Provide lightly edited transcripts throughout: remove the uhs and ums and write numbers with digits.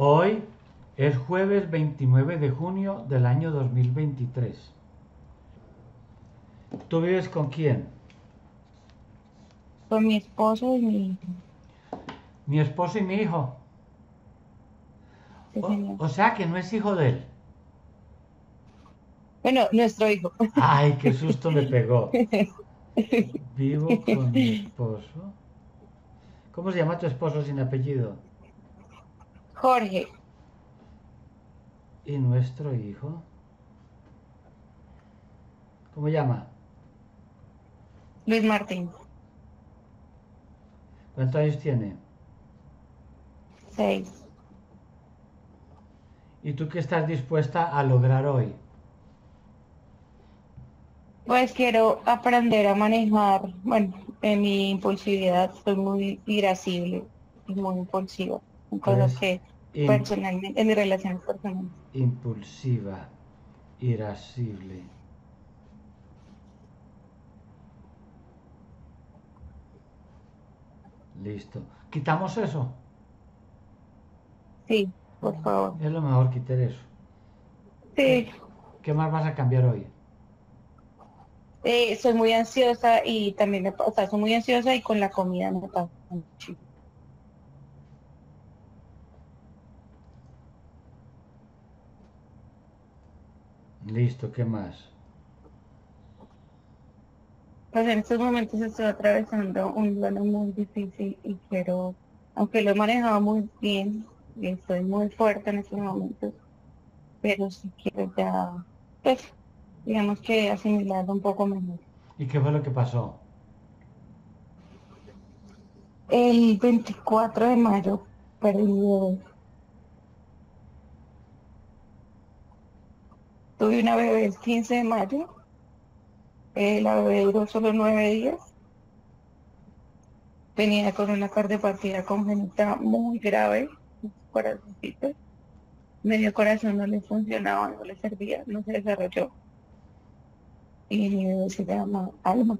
Hoy es jueves 29 de junio del año 2023. ¿Tú vives con quién? Con mi esposo y mi hijo. Mi esposo y mi hijo. Sí, O, señor. o sea que no es hijo de él. Bueno, nuestro hijo. Ay, qué susto me pegó. Vivo con mi esposo. ¿Cómo se llama tu esposo sin apellido? Jorge, ¿Y nuestro hijo? ¿Cómo llama? Luis Martín, ¿Cuántos años tiene? 6. ¿Y tú qué estás dispuesta a lograr hoy? Pues quiero aprender a manejar, bueno, en mi impulsividad soy muy irascible y muy impulsiva, en Tú cosas eres que im- personalmente, en mis relaciones personales. impulsiva, irascible. Listo. ¿Quitamos eso? Sí, por favor. Es lo mejor quitar eso. ¿Qué, Sí, qué más vas a cambiar hoy? soy muy ansiosa y también o sea, soy muy ansiosa y con la comida me pasa mucho. Listo, ¿qué más? Pues en estos momentos estoy atravesando un duelo muy difícil y quiero, aunque lo he manejado muy bien y estoy muy fuerte en estos momentos, pero sí quiero ya, pues, digamos que asimilarlo un poco mejor. ¿Y qué fue lo que pasó? El 24 de mayo perdí mi bebé. Tuve una bebé el 15 de mayo, la bebé duró solo 9 días, venía con una cardiopatía congénita muy grave, corazoncito, medio corazón no le funcionaba, no le servía, no se desarrolló. Y mi bebé se llama Alma.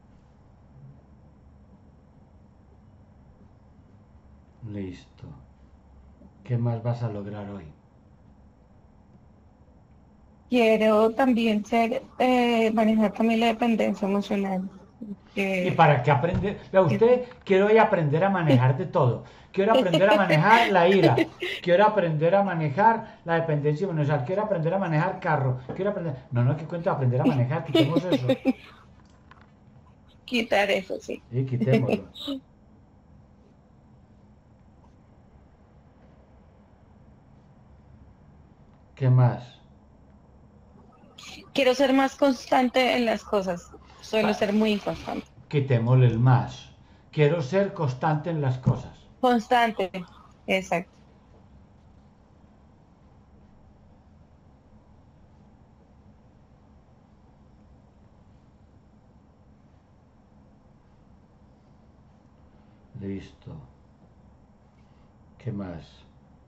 Listo. ¿Qué más vas a lograr hoy? Quiero también manejar también la dependencia emocional. ¿Y Que, para qué aprender? Vea, que- usted quiere hoy aprender a manejar de todo. Quiero aprender a manejar la ira. Quiero aprender a manejar la dependencia emocional. Quiero aprender a manejar carro. Quiero aprender... No, no, ¿qué cuento aprender a manejar? Quitemos eso. quitar eso, sí. Sí, quitémoslo. ¿Qué más? Quiero ser más constante en las cosas. Suelo Pa- ser muy inconstante. Quitémosle el más. Quiero ser constante en las cosas. Constante, exacto. Listo. ¿Qué más?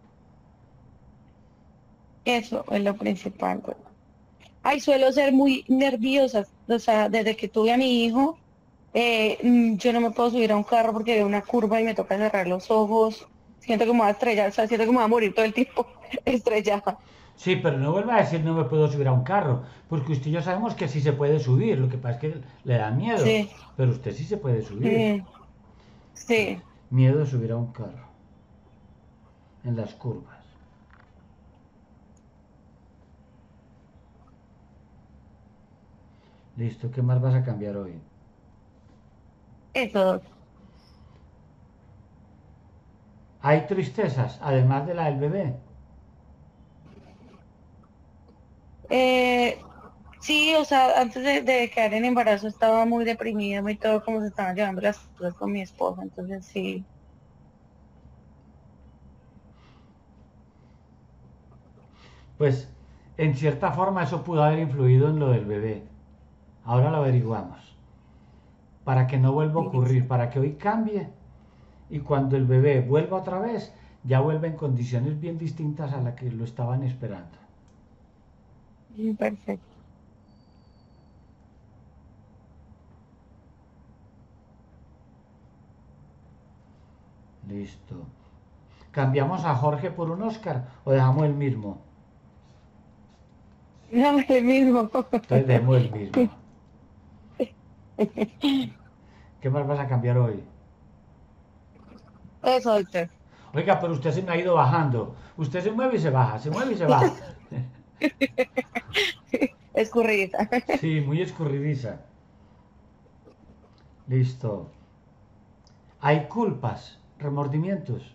Eso es lo principal, güey. Ay, suelo ser muy nerviosa. O sea, desde que tuve a mi hijo, yo no me puedo subir a un carro porque veo una curva y me toca cerrar los ojos. Siento que me voy a estrellar, o sea, siento que me voy a morir todo el tiempo estrellada. Sí, pero no vuelva a decir no me puedo subir a un carro, porque usted y yo sabemos que sí se puede subir, lo que pasa es que le da miedo, Sí, pero usted sí se puede subir. mm, sí, Miedo de subir a un carro, en las curvas. Listo, ¿qué más vas a cambiar hoy? eso. Hay tristezas, además de la del bebé. Eh, sí, o sea, antes de quedar en embarazo estaba muy deprimida y todo como se estaban llevando las cosas con mi esposo, entonces sí, Pues, en cierta forma eso pudo haber influido en lo del bebé. Ahora lo averiguamos. Para que no vuelva a ocurrir, listo. para que hoy cambie y cuando el bebé vuelva otra vez, ya vuelve en condiciones bien distintas a las que lo estaban esperando. Perfecto. Listo. ¿Cambiamos a Jorge por un Oscar o dejamos el mismo? No, el mismo. Entonces dejemos el mismo. ¿Qué más vas a cambiar hoy? Eso, doctor. Oiga, pero usted se me ha ido bajando. Usted se mueve y se baja, se mueve y se baja. Escurridiza. Sí, muy escurridiza. Listo. Hay culpas, remordimientos.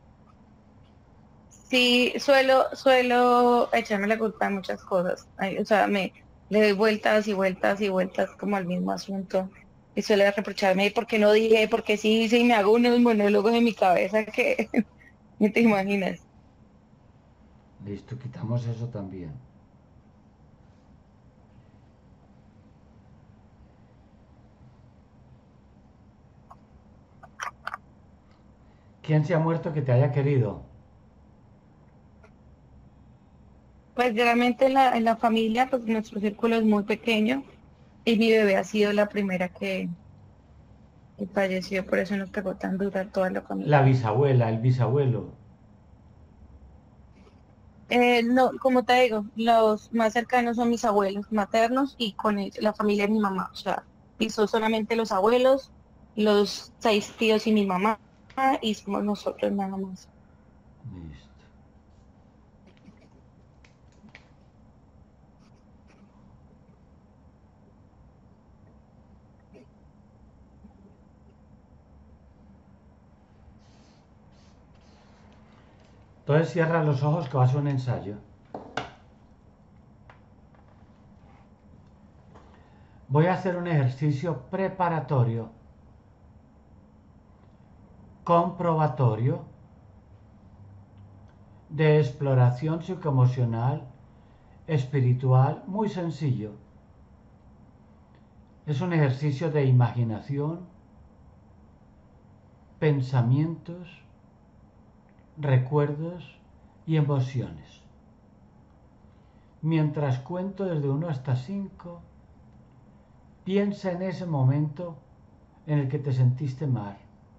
Sí, suelo echarme la culpa de muchas cosas. Ay, o sea, le doy vueltas y vueltas y vueltas como al mismo asunto. Y suele reprocharme por qué no dije, por qué sí hice y me hago unos monólogos en mi cabeza que ni te imaginas. Listo, quitamos eso también. ¿Quién se ha muerto que te haya querido? Pues realmente en la familia, pues nuestro círculo es muy pequeño y mi bebé ha sido la primera que falleció, por eso nos pegó tan dura toda la La familia. bisabuela, el bisabuelo. No, como te digo, los más cercanos son mis abuelos maternos y con la familia de mi mamá. O sea, y son solamente los abuelos, los 6 tíos y mi mamá, y somos nosotros nada más. Listo. Entonces cierra los ojos que va a ser un ensayo. Voy a hacer un ejercicio preparatorio, comprobatorio, de exploración psicoemocional, espiritual, muy sencillo. Es un ejercicio de imaginación, pensamientos, recuerdos y emociones. Mientras cuento desde 1 hasta 5, piensa en ese momento en el que te sentiste mal,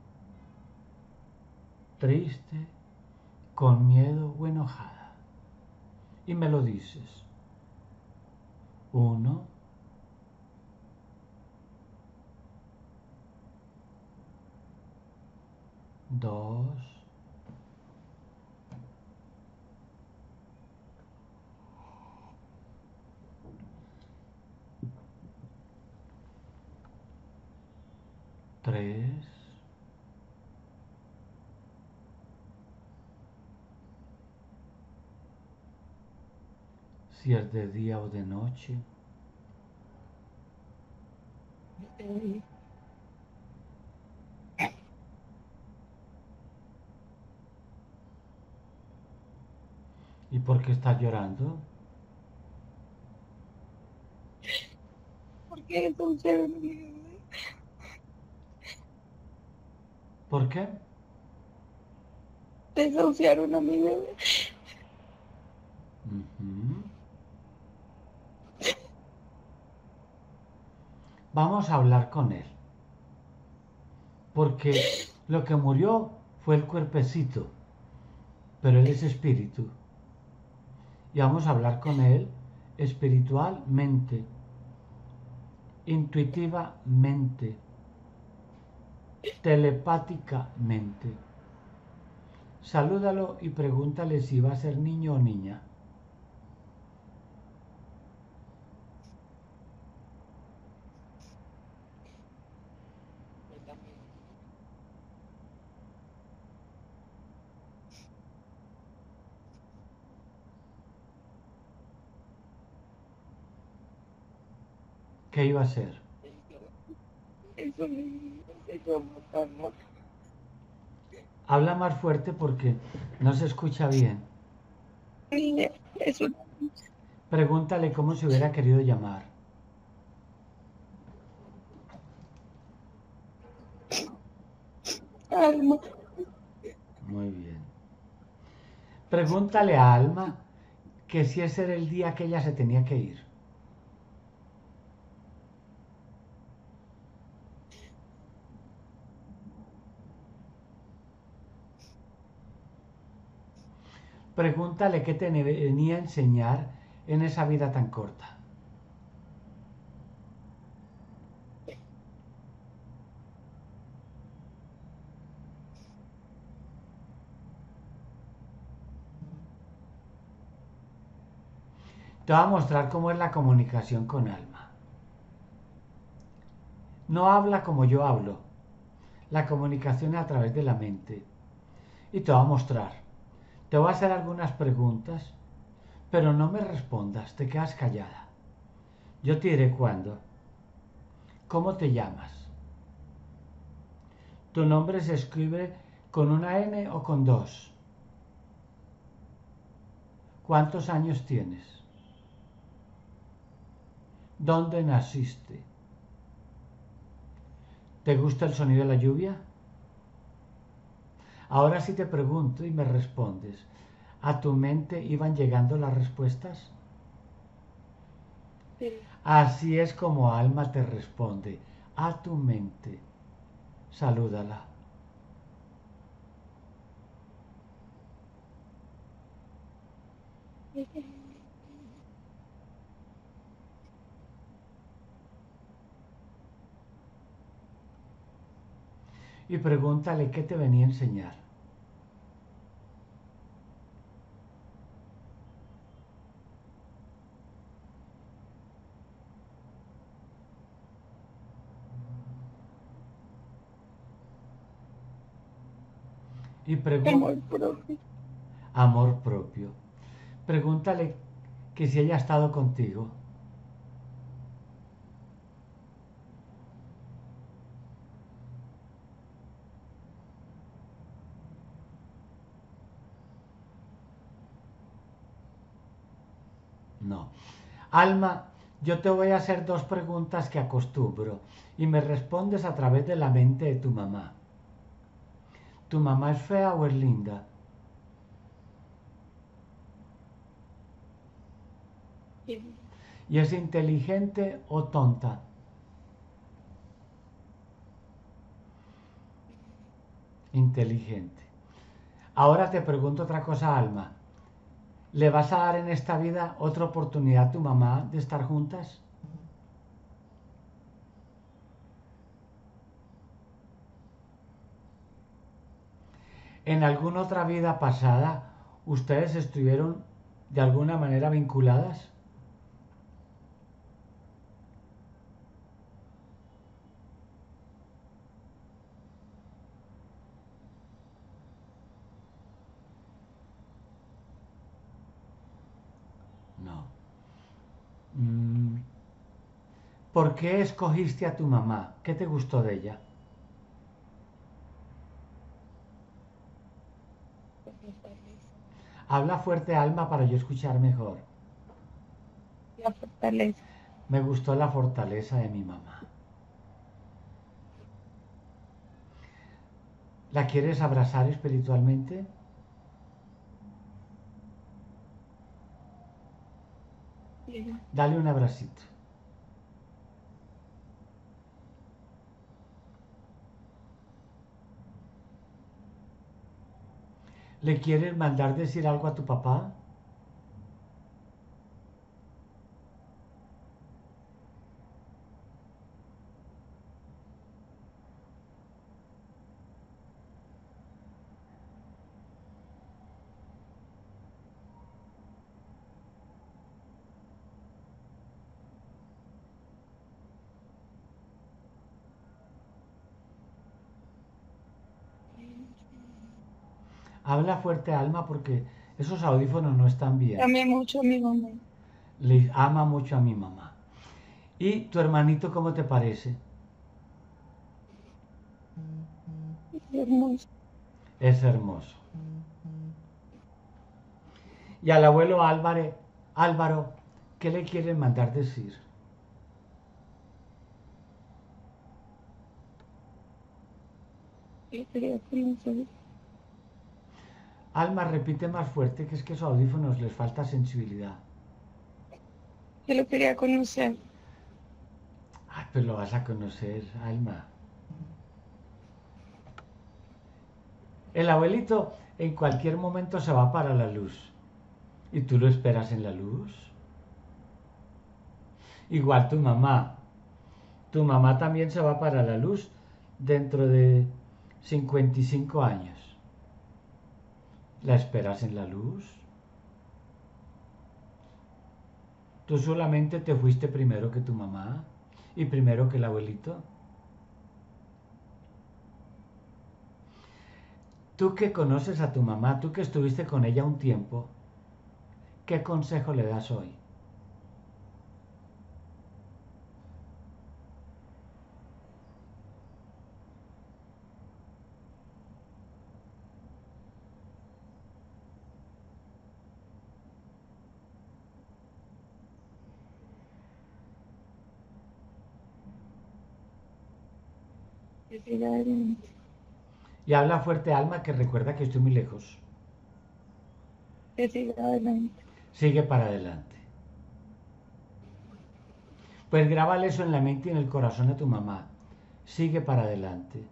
triste, con miedo o enojada. Y me lo dices. 1, 2, 3. Si es de día o de noche. ¿Y por qué estás llorando? Porque desahuciaron a mi bebé. ¿Por qué? Desahuciaron a mi bebé. Ujú. Vamos a hablar con él. Porque lo que murió fue el cuerpecito, pero él es espíritu. Y vamos a hablar con él espiritualmente, intuitivamente, telepáticamente. Salúdalo y pregúntale si va a ser niño o niña. ¿Qué iba a ser? Eso me llegó a matar, ¿no? Habla más fuerte porque no se escucha bien. Niña, es una Pregúntale cómo se hubiera querido llamar. alma. Muy bien. Pregúntale a Alma que si ese era el día que ella se tenía que ir. Pregúntale qué te venía a enseñar en esa vida tan corta. Te voy a mostrar cómo es la comunicación con alma. No habla como yo hablo. La comunicación es a través de la mente. Y te voy a mostrar. Te voy a hacer algunas preguntas, pero no me respondas, te quedas callada. Yo te diré cuándo. ¿Cómo te llamas? ¿Tu nombre se escribe con una N o con dos? ¿Cuántos años tienes? ¿Dónde naciste? ¿Te gusta el sonido de la lluvia? Ahora sí te pregunto y me respondes. ¿A tu mente iban llegando las respuestas? Sí. Así es como alma te responde. A tu mente. Salúdala. Y pregúntale qué te venía a enseñar. Y Amor propio. amor propio. Pregúntale que si ella ha estado contigo. No. Alma, yo te voy a hacer dos preguntas que acostumbro y me respondes a través de la mente de tu mamá. ¿Tu mamá es fea o es linda? Sí. ¿Y es inteligente o tonta? Inteligente. Ahora te pregunto otra cosa, Alma. ¿Le vas a dar en esta vida otra oportunidad a tu mamá de estar juntas? ¿En alguna otra vida pasada ustedes estuvieron de alguna manera vinculadas? No. Mm, ¿Por qué escogiste a tu mamá? ¿Qué te gustó de ella? Habla fuerte, Alma, para yo escuchar mejor. La fortaleza. Me gustó la fortaleza de mi mamá. ¿La quieres abrazar espiritualmente? Sí. Dale un abracito. ¿Le quieres mandar decir algo a tu papá? Habla fuerte, Alma, porque esos audífonos no están bien. Amé mucho a mi mamá. Le ama mucho a mi mamá. ¿Y tu hermanito cómo te parece? Hermoso. Es hermoso. Y al abuelo Álvaro, ¿qué le quieren mandar decir? Yo quería conocer. Alma, repite más fuerte, que es que esos audífonos les falta sensibilidad. Yo lo quería conocer. Ay, pues lo vas a conocer, Alma. El abuelito en cualquier momento se va para la luz. ¿Y tú lo esperas en la luz? Igual tu mamá. Tu mamá también se va para la luz dentro de 55 años. ¿La esperas en la luz? Tú solamente te fuiste primero que tu mamá y primero que el abuelito. Tú que conoces a tu mamá, tú que estuviste con ella un tiempo, ¿qué consejo le das hoy? Que siga adelante. Y habla fuerte, Alma, que recuerda que estoy muy lejos. Que siga adelante. Sigue para adelante. Pues grábale eso en la mente y en el corazón de tu mamá. Sigue para adelante.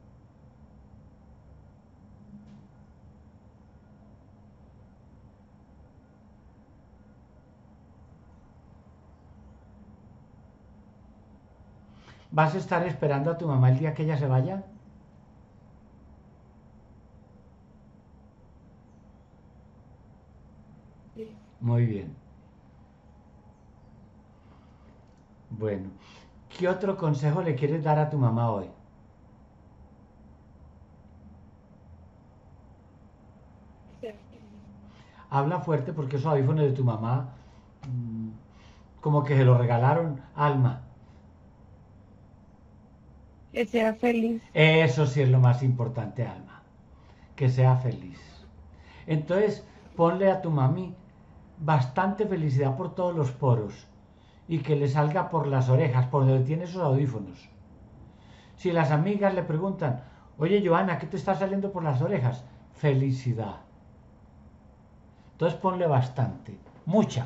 ¿Vas a estar esperando a tu mamá el día que ella se vaya? Sí. Muy bien. Bueno, ¿qué otro consejo le quieres dar a tu mamá hoy? Habla fuerte porque esos audífonos de tu mamá, mm, como que se los regalaron, Alma. Que sea feliz. Eso sí es lo más importante, Alma. Que sea feliz. Entonces, ponle a tu mami bastante felicidad por todos los poros y que le salga por las orejas, por donde tiene esos audífonos. Si las amigas le preguntan, oye Joana, ¿qué te está saliendo por las orejas? Felicidad. Entonces ponle bastante, mucha.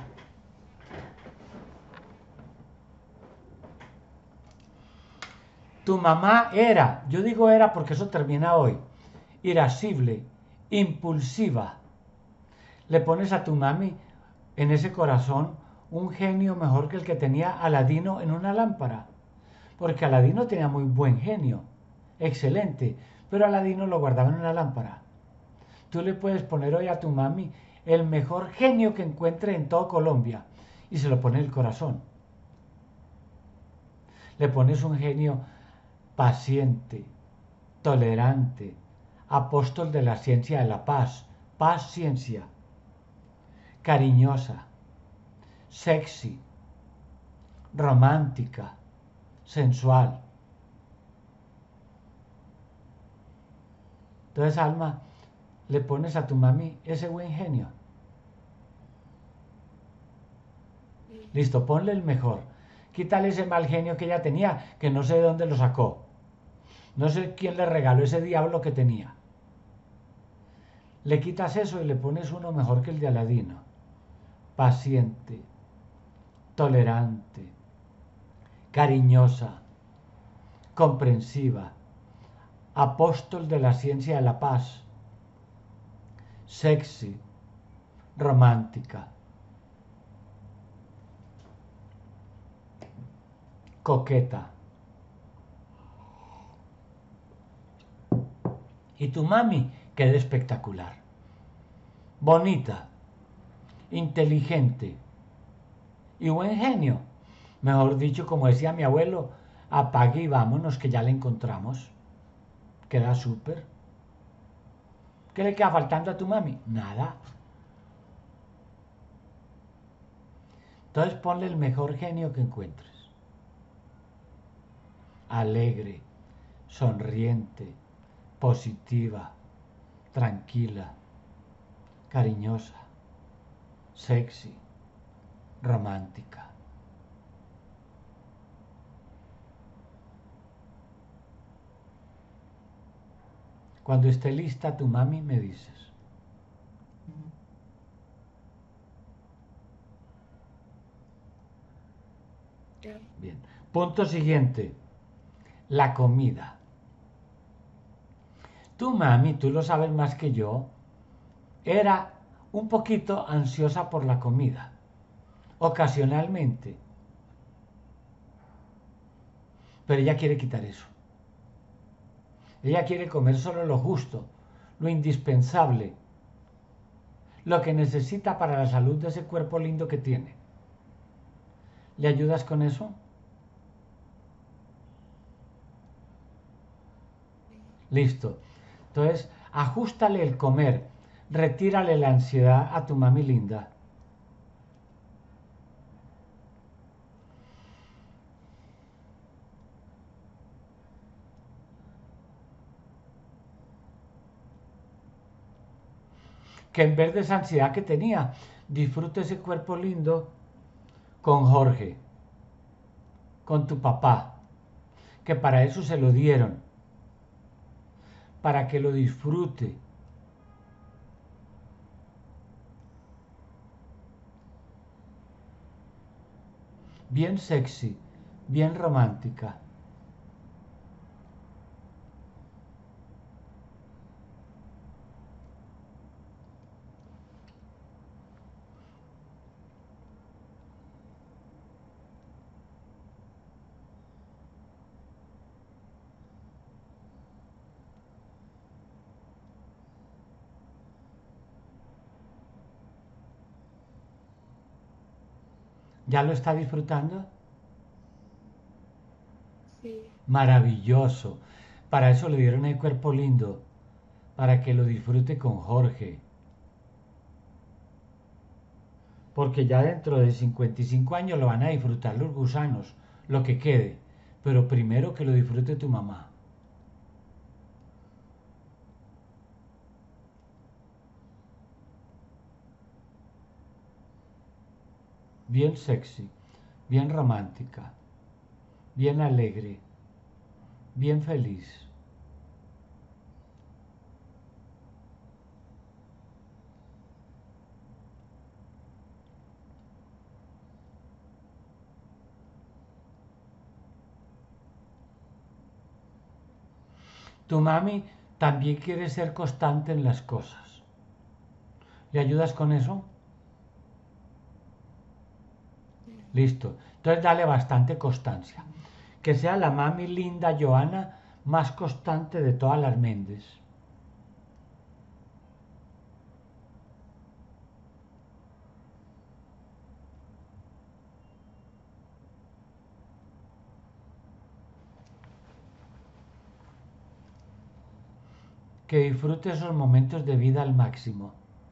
Tu mamá era, yo digo era porque eso termina hoy, irascible, impulsiva. Le pones a tu mami en ese corazón un genio mejor que el que tenía Aladino en una lámpara. Porque Aladino tenía muy buen genio, excelente, pero Aladino lo guardaba en una lámpara. Tú le puedes poner hoy a tu mami el mejor genio que encuentre en todo Colombia y se lo pone en el corazón. Le pones un genio paciente, tolerante, apóstol de la ciencia de la paz, paciencia, cariñosa, sexy, romántica, sensual. Entonces, Alma, le pones a tu mami ese buen genio. Listo, ponle el mejor. Quítale ese mal genio que ella tenía, que no sé de dónde lo sacó. No sé quién le regaló ese diablo que tenía. Le quitas eso y le pones uno mejor que el de Aladino. Paciente, tolerante, cariñosa, comprensiva, apóstol de la ciencia de la paz, sexy, romántica, coqueta. Y tu mami queda espectacular. Bonita, inteligente y buen genio. Mejor dicho, como decía mi abuelo, apague y vámonos que ya la encontramos. Queda súper. ¿Qué le queda faltando a tu mami? Nada. Entonces ponle el mejor genio que encuentres. Alegre, sonriente, positiva, tranquila, cariñosa, sexy, romántica. Cuando esté lista tu mami me dices. Bien. Punto siguiente. La comida. Tu mami, tú lo sabes más que yo, era un poquito ansiosa por la comida, ocasionalmente, pero ella quiere quitar eso. Ella quiere comer solo lo justo, lo indispensable, lo que necesita para la salud de ese cuerpo lindo que tiene. ¿Le ayudas con eso? Listo. Entonces, ajustale el comer, retírale la ansiedad a tu mami linda. Que en vez de esa ansiedad que tenía, disfrute ese cuerpo lindo con Jorge, con tu papá, que para eso se lo dieron, para que lo disfrute. Bien sexy, bien romántica. ¿Ya lo está disfrutando? Sí. Maravilloso. Para eso le dieron el cuerpo lindo, para que lo disfrute con Jorge. Porque ya dentro de 55 años lo van a disfrutar los gusanos, lo que quede. Pero primero que lo disfrute tu mamá. Bien sexy, bien romántica, bien alegre, bien feliz. Tu mami también quiere ser constante en las cosas. ¿Le ayudas con eso? Listo. Entonces dale bastante constancia. Que sea la mami linda Joana más constante de todas las Méndez. Que disfrute esos momentos de vida al máximo.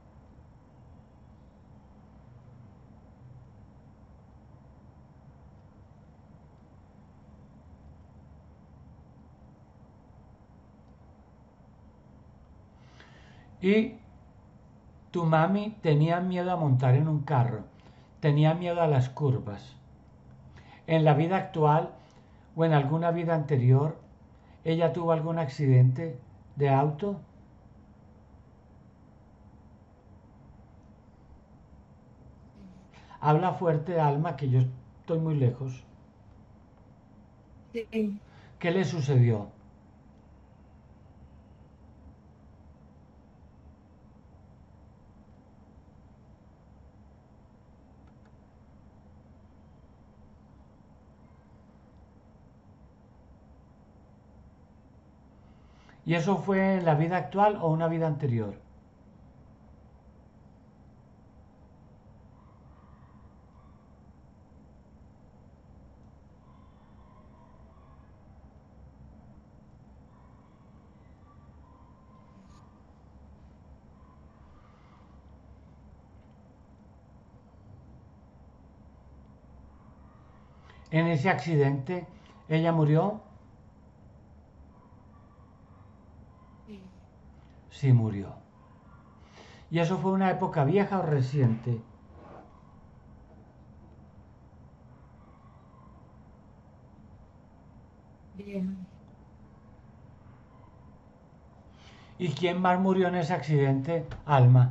Y tu mami tenía miedo a montar en un carro, tenía miedo a las curvas. En la vida actual o en alguna vida anterior, ella tuvo algún accidente de auto. Habla fuerte, Alma, que yo estoy muy lejos. Sí. ¿Qué le sucedió? ¿Y eso fue en la vida actual o una vida anterior? En ese accidente, ella murió. Sí. Sí, murió. ¿Y eso fue una época vieja o reciente? Bien. ¿Y quién más murió en ese accidente? Alma.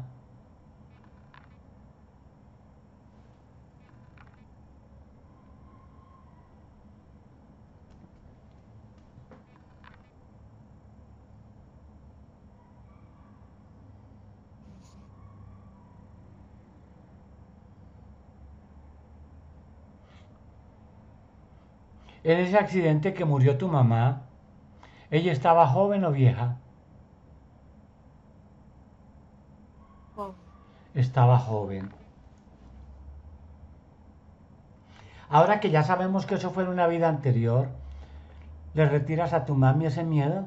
En ese accidente que murió tu mamá, ¿ella estaba joven o vieja? Oh, Estaba joven. Ahora que ya sabemos que eso fue en una vida anterior, ¿le retiras a tu mami ese miedo?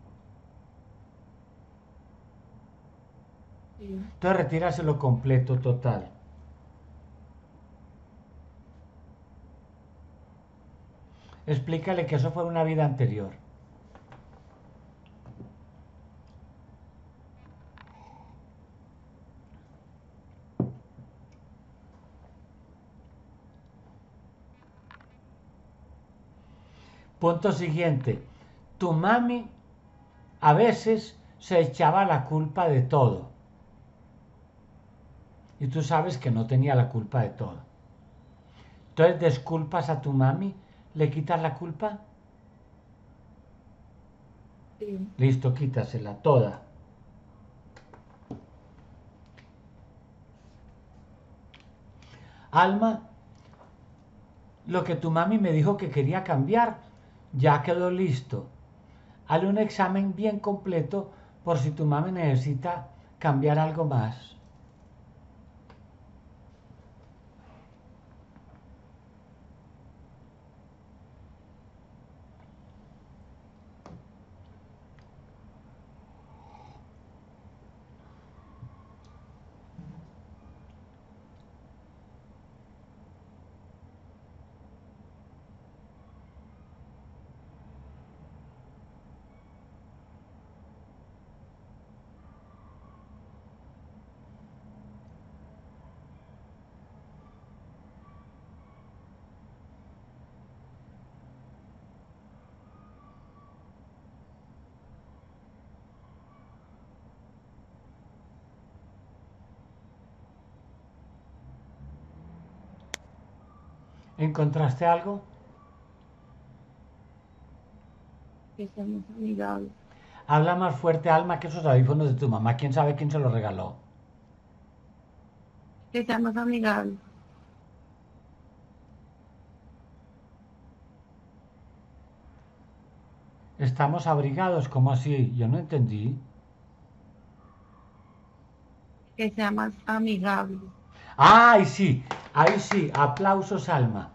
sí. Entonces retíraselo completo, total. Explícale que eso fue una vida anterior. Punto siguiente. Tu mami a veces se echaba la culpa de todo. Y tú sabes que no tenía la culpa de todo. Entonces desculpas a tu mami, le quitas la culpa, Sí. listo, quítasela toda. Alma, lo que tu mami me dijo que quería cambiar, ya quedó listo. Hazle un examen bien completo por si tu mami necesita cambiar algo más. ¿Encontraste algo? Que seamos amigables. Habla más fuerte, Alma, que esos audífonos de tu mamá. ¿Quién sabe quién se los regaló? Que seamos amigables. Estamos abrigados, ¿cómo así? Yo no entendí. Que sea más amigable. ¡Ay, sí! Ahí sí, aplausos, Alma.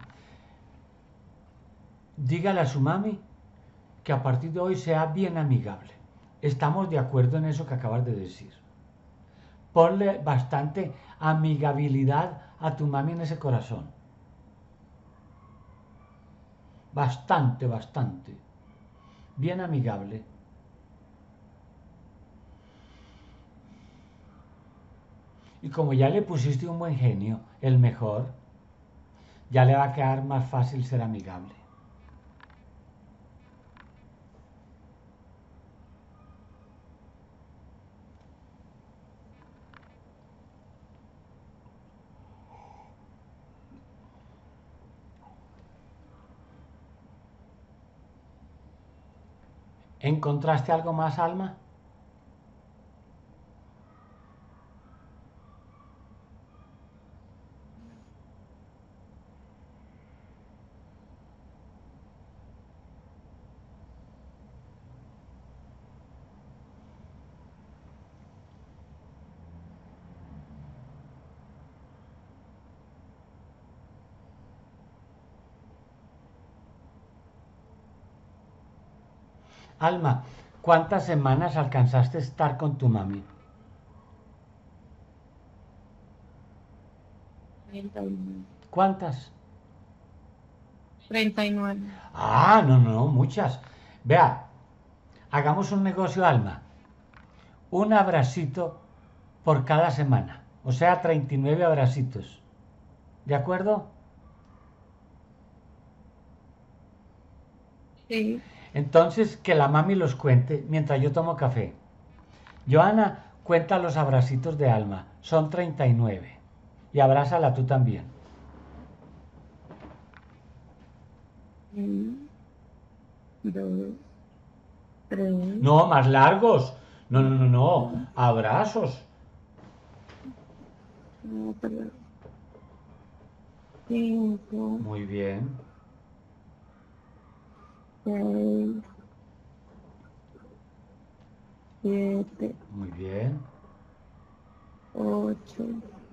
Dígale a su mami que a partir de hoy sea bien amigable. Estamos de acuerdo en eso que acabas de decir. Ponle bastante amigabilidad a tu mami en ese corazón. Bastante, bastante. Bien amigable. Y como ya le pusiste un buen genio, el mejor, ya le va a quedar más fácil ser amigable. ¿Encontraste algo más, Alma? Alma, ¿cuántas semanas alcanzaste a estar con tu mami? 39. ¿Cuántas? 39. Ah, no, no, muchas. Vea, hagamos un negocio, Alma. Un abracito por cada semana. O sea, 39 abracitos. ¿De acuerdo? Sí. Entonces, que la mami los cuente mientras yo tomo café. Joana, cuenta los abracitos de Alma. Son 39. Y abrázala tú también. 1, 2, 3, No, más largos. No, no, no, no. 4, Abrazos. 5, Muy bien. 6, 7, Muy bien. 8,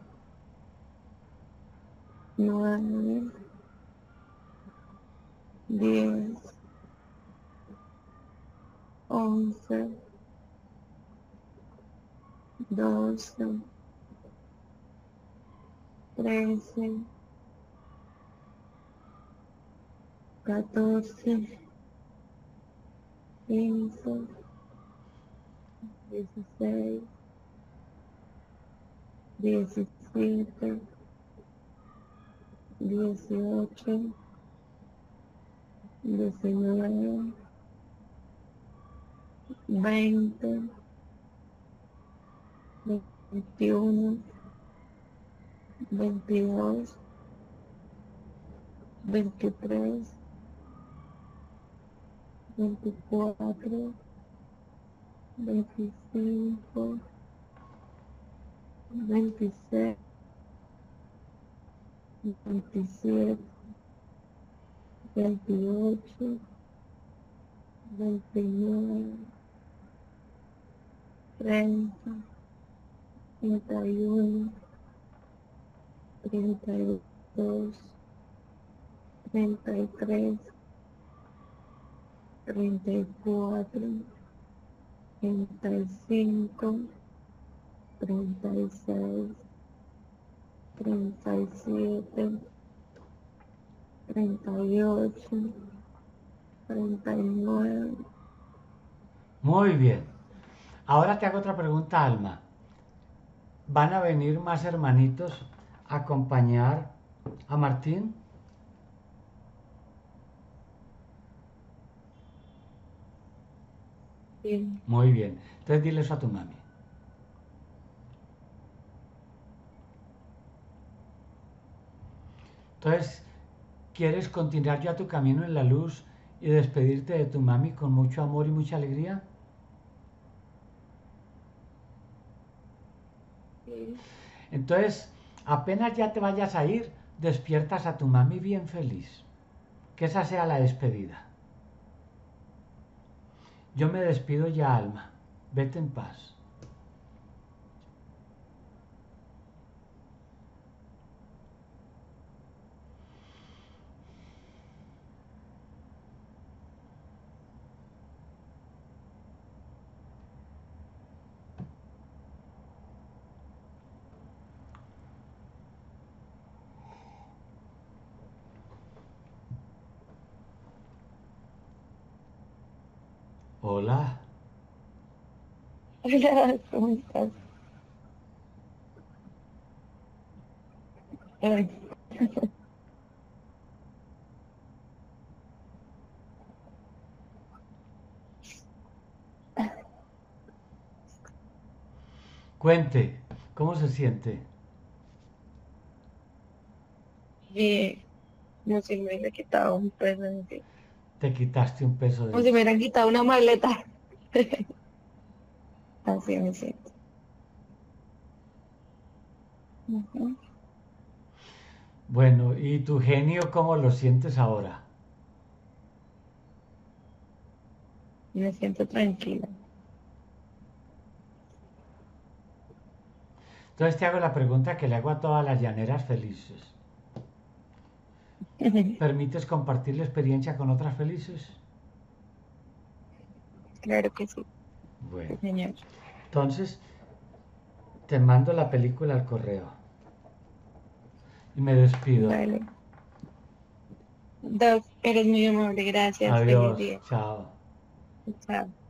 9, 10, 11, 12, 13, 14, 15, 16, 17, 18, 19, 20, 21, 22, 23, 24, 25, 26, 27, 28, 29, 30, 31, 32, 33, 34, 35, 36, 37, 38, 39. Muy bien. Ahora te hago otra pregunta, Alma. ¿Van a venir más hermanitos a acompañar a Martín? Sí. Muy bien. Entonces dile eso a tu mami. Entonces, ¿quieres continuar ya tu camino en la luz y despedirte de tu mami con mucho amor y mucha alegría? Sí. Entonces, apenas ya te vayas a ir, despiertas a tu mami bien feliz. Que esa sea la despedida. Yo me despido ya, Alma. Vete en paz. Hola. Hola, ¿cómo estás? Ay, Cuente, ¿cómo se siente? como si me hubiera quitado un peso encima. Te quitaste un peso de Como si me encima. hubieran quitado una maleta. Así me siento. Ujú. Bueno, ¿y tu genio cómo lo sientes ahora? Me siento tranquila. Entonces te hago la pregunta que le hago a todas las llaneras felices. ¿Permites compartir la experiencia con otras felices? Claro que sí, Bueno, sí, señor. entonces te mando la película al correo y me despido. Vale. Doc, eres muy amable. Gracias. Feliz Adiós, día. chao. Chao.